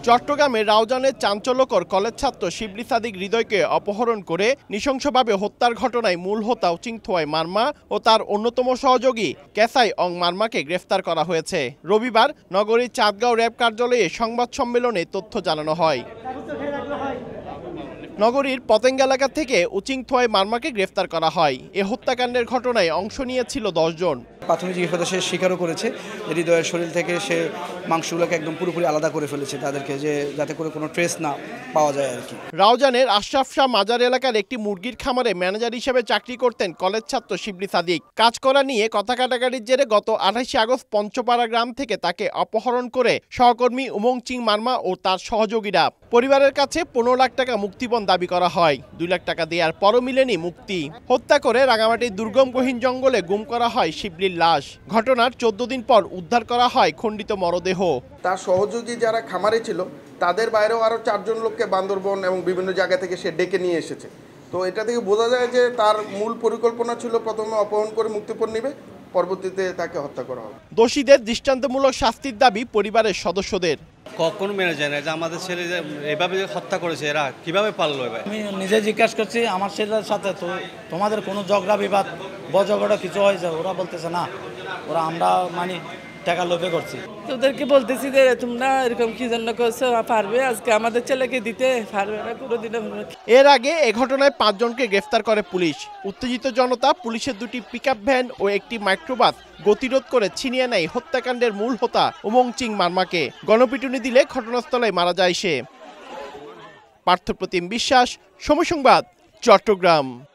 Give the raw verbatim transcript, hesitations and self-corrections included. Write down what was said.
চট্টগ্রামে রাউজানের চাঞ্চল্যকর কলেজ ছাত্র শিবলি সাদিক হৃদয়কে অপহরণ করে নৃশংসভাবে হত্যার ঘটনায় মূল হোতা উচিংথোয়াই মারমা ও তার অন্যতম সহযোগী কেসাই অং মারমাকে গ্রেফতার করা হয়েছে। রবিবার নগরীর চাঁদগাঁও র্যাব কার্যালয়ে সংবাদ সম্মেলনে তথ্য জানানো হয়। নগরীর পতেঙ্গা এলাকা থেকে উচিংথোয়াই মারমাকে গ্রেফতার করা হয়। এ হত্যাকাণ্ডের ঘটনায় অংশ নিয়েছিল দশ জন। প্রাথমিক জিজ্ঞাসাবাদে সে স্বীকারও করেছে যে হৃদয়ের শরীর থেকে সে মাংসগুলোকে একদম পুরোপুরি আলাদা করে ফেলেছে তাদেরকে, যে যাতে করে কোনো ট্রেস না পাওয়া যায় আর কি। রাউজানের আশরাফ শাহ মাজার এলাকার একটি মুরগির খামারে ম্যানেজার হিসেবে চাকরি করতেন কলেজ ছাত্র শিবলি সাদিক। কাজ করা নিয়ে কথা কাটাকাটির জেরে গত আঠাশে আগস্ট পঞ্চপাড়া গ্রাম থেকে তাকে অপহরণ করে সহকর্মী উমং চিং মারমা ও তার সহযোগীরা। পরিবারের কাছে পনেরো লাখ টাকা মুক্তিপণ দাবি করা হয়। দুই লাখ টাকা দেওয়ার পরও মিলেনি মুক্তি। হত্যা করে রাঙামাটির দুর্গম গহীন জঙ্গলে গুম করা হয় শিবলির লাশ। ঘটনার চোদ্দ দিন পর উদ্ধার করা হয় খণ্ডিত মরদেহ। তার সহযোগী যারা খামারে ছিল তাদের বাইরেও আরও চারজন লোককে বান্দরবন এবং বিভিন্ন জায়গা থেকে সে ডেকে নিয়ে এসেছে। তো এটা থেকে বোঝা যায় যে তার মূল পরিকল্পনা ছিল প্রথমে অপহরণ করে মুক্তিপণ নেবে, পরবর্তীতে তাকে হত্যা করা হবে। দোষীদের দৃষ্টান্তমূলক শাস্তির দাবি পরিবারের সদস্যদের। কখন মেনে যায় না যে আমাদের ছেলে যে এভাবে হত্যা করেছে, এরা কিভাবে পারলো? এবার আমি নিজে জিজ্ঞাসা করছি আমার ছেলের সাথে, তো তোমাদের কোনো ঝগড়া বিবাদ বজগড়া কিছু হয়েছে? ওরা বলতেছে না, ওরা আমরা মানে টাকা লোভে করছি। তোদেরকে বলতেছি যে তোমরা এরকম কি জন্য করছো, পারবে আজকে আমাদের ছেলেকে দিতে পারবে না কোনোদিনও। এর আগে এ ঘটনায় পাঁচজনকে গ্রেফতার করে পুলিশ। উত্তেজিত জনতা পুলিশের দুটি পিকআপ ভ্যান ও একটি মাইক্রোবাস গতিরোধ করে ছিনিয়ে নেয় হত্যাকাণ্ডের মূল হোতা উমং চিং মারমাকে। গণপিটুনি দিলে ঘটনাস্থলে মারা যায় সে। পার্থপ্রতিম বিশ্বাস, সময় সংবাদ, চট্টগ্রাম।